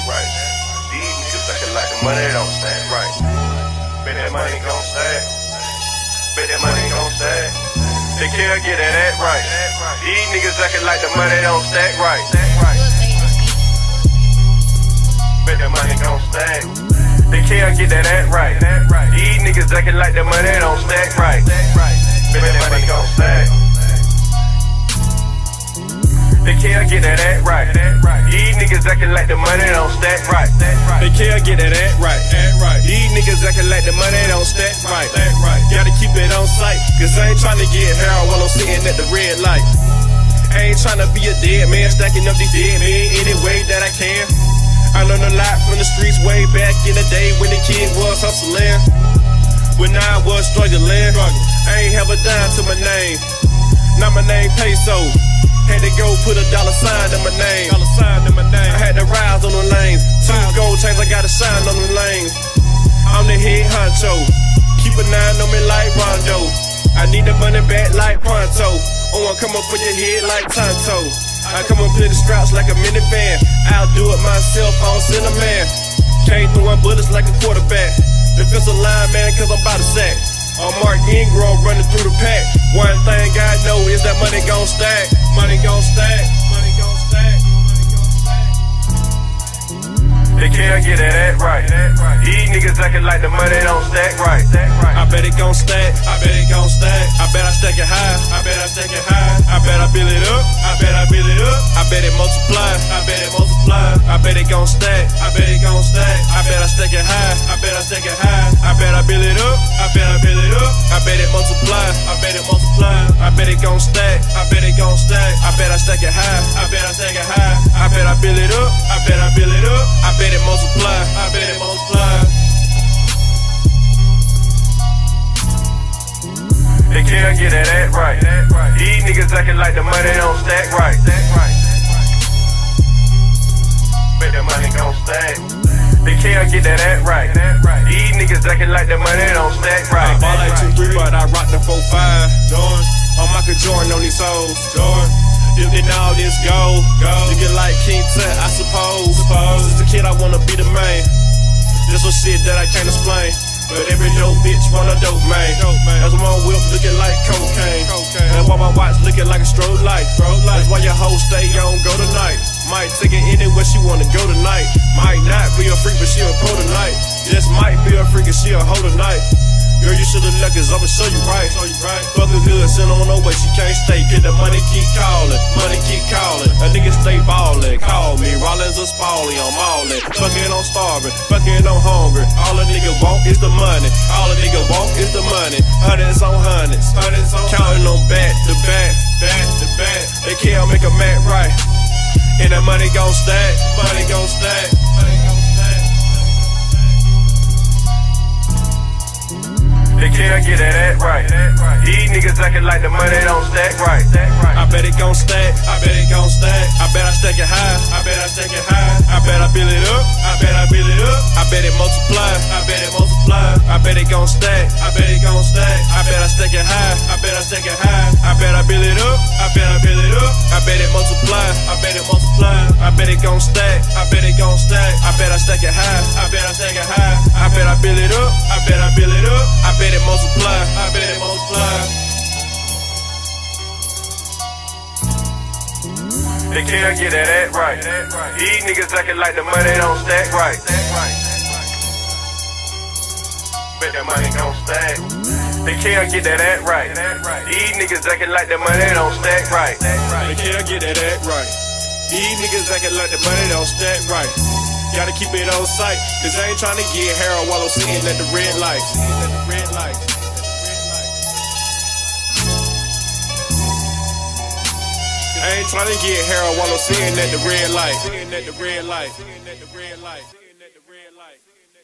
right. These niggas acting like the money don't stack right. Bet that money gon' stack. Bet that money gon' stack. They can't get that right. These niggas acting like the money don't stack right. Bet that money gon' stack. They can't get that right. These niggas acting like the money don't stack right. Bet that money gon' stack. They can't get that right. These niggas acting like the money don't stack right. They can't get that right. These niggas acting like the money don't stack right. Gotta keep it on sight, cause I ain't tryna get heroin while I'm sitting at the red light. I ain't tryna be a dead man, stacking up these dead men any way that I can. I learned a lot from the streets way back in the day when the kid was hustling. When I was struggling, I ain't have a dime to my name. Now my name Peso. Had to go put a dollar sign in my name. I had to rise on the lanes. 2 gold chains, I got a shine on the lanes. I'm the head honcho. Keep a 9 on me like Rondo. I need the money back like pronto. I come up for your head like Tonto. I come up in the straps like a minivan. I'll do it myself, I don't send a man. Came throwing bullets like a quarterback. Defensive lineman, cause I'm about to sack. I'm Mark Ingram running through the pack. One thing I know is that money gon' stack. Money gon' stack. Money gon' stack. They can't get that right. These niggas acting like the money don't stack right. I bet it gon' stack. I bet it gon' stack. I bet I stack it high. I bet I stack it high. I bet I build it up. I bet I build it up. I bet it multiply. I bet it multiply. I bet it gon' stack. I bet it gon' stack. I bet I stack it high. I bet I stack it high. I bet I build it up. I bet I build it up. I bet it multiply. I bet it multiply. I bet it gon' stack. I bet it gon' stack. I bet I stack it high. I bet I stack it high. I bet I build it up. I bet I build it up. I bet it multiply. I bet it multiply. They can't get that right. These niggas acting like the money don't stack right. Bet that money gon' stack. They can't get that right. These niggas acting like the money don't stack right. I ball like 2-3, but I rock the 4-5. Jordan, I'm Michael Jordan on these hoes. Jordan, dipped in all this gold. Looking like King Tut, I suppose. As a kid, I wanna be the man. There's some shit that I can't explain, but every dope bitch want a dope man. That's why my whip looking like cocaine. That's why my watch looking like a strobe light. That's why your hoe stay on go tonight. Might take it anywhere she wanna go tonight. Might not be a freak, but she a pro tonight. Just might be a freak and she a hoe tonight. Girl, you should've left, cause I'ma show you right. Fuck a good, send on no way, she can't stay. Get the money, keep calling, money keep calling. A nigga stay ballin', call me Rollins or Spaulding, I'm allin'. Fuckin' on starving, fuckin' on hungry. All a nigga want is the money, all a nigga want is the money. Hundreds on hundreds, counting on back to back, back to back. They can't make a mat right, and that money gon' stack, money gon' stack, money gon' stack. They can't get that right. These niggas acting like the money don't stack right. I bet it gon' stack. I bet it gon' stack. I bet I stack it high. I bet I stack it high. I bet I build it up. I bet I build it up. I bet it multiply. I bet it multiply. I bet it gon' stack. I bet it gon' stack. I bet I stack it high. I bet I stack it high. I bet I build it up. I bet I build it up. I bet it multiply. I bet it multiply. I bet it gon' stack. I bet it gon' stack. I bet I stack it high. I bet I stack it high. I bet I build it up. I bet I build it up. I bet it multiply. I bet it multiply. They can't get that right. These niggas acting like the money don't stack right. Bet that money gon' stack. They can't get that right. These niggas acting like the money don't stack right. They can't get that right. These niggas acting like the money don't stack right. Gotta keep it on sight, cause I ain't tryna get heroin while I'm sitting at the red light. I ain't tryna get heroin while I'm sitting at the red light.